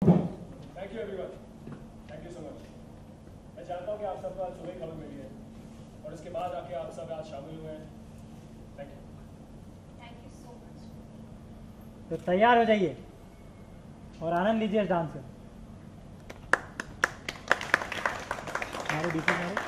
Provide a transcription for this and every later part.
Thank you everyone, thank you so much. मैं जानता हूँ कि आप सबको आज सुबह ही खबर मिली है और इसके बाद आके आप सब आज शामिल हुए हैं। Thank you so much. तो तैयार हो जाइए और आनंद लीजिए इस डांस से। हमारे डीपी में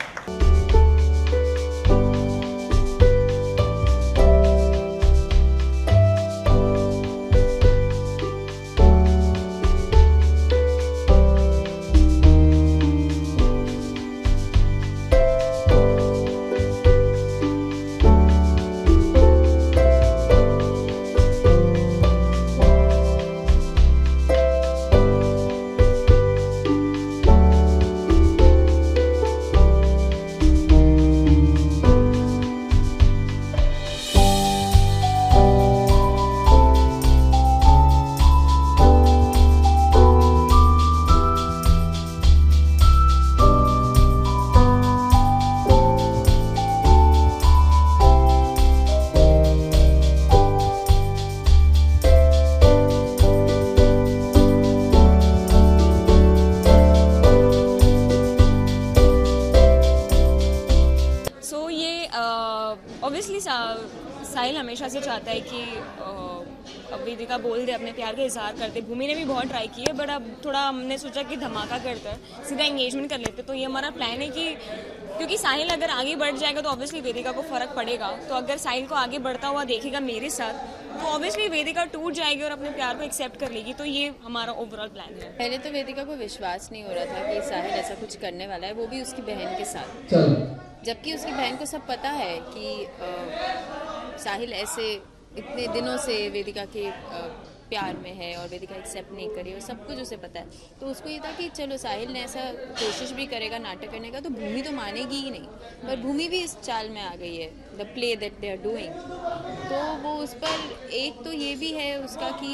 ऑब्वियसली साहिल हमेशा से चाहता है कि अब वेदिका बोल दे, अपने प्यार का इजहार करते। भूमि ने भी बहुत ट्राई की है, बट अब थोड़ा हमने सोचा कि धमाका करता है, सीधा एंगेजमेंट कर लेते। तो ये हमारा प्लान है कि क्योंकि साहिल अगर आगे बढ़ जाएगा तो ऑब्वियसली वेदिका को फ़र्क पड़ेगा। तो अगर साहिल को आगे बढ़ता हुआ देखेगा मेरे साथ तो ऑब्वियसली वेदिका टूट जाएगी और अपने प्यार को एक्सेप्ट कर लेगी। तो ये हमारा ओवरऑल प्लान है। पहले तो वेदिका को विश्वास नहीं हो रहा था कि साहिल ऐसा कुछ करने वाला है, वो भी उसकी बहन के साथ। जबकि उसकी बहन को सब पता है कि साहिल ऐसे इतने दिनों से वेदिका के प्यार में है और वेदिका एक्सेप्ट नहीं करी, और सब कुछ उसे पता है। तो उसको ये था कि चलो साहिल ने ऐसा कोशिश भी करेगा नाटक करने का तो भूमि तो मानेगी ही नहीं। पर भूमि भी इस चाल में आ गई है, the play that they are doing. तो वो उस पर एक तो ये भी है उसका कि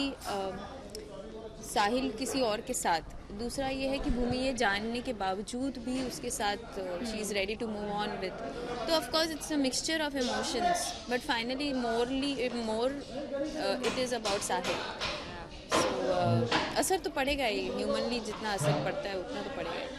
साहिल किसी और के साथ, दूसरा ये है कि भूमि ये जानने के बावजूद भी उसके साथ she is ready to move on with. तो of course it's a mixture of emotions, but finally more it is about Sahil. So असर तो पड़ेगा ही, ह्यूमनली जितना असर पड़ता है उतना तो पड़ेगा ही।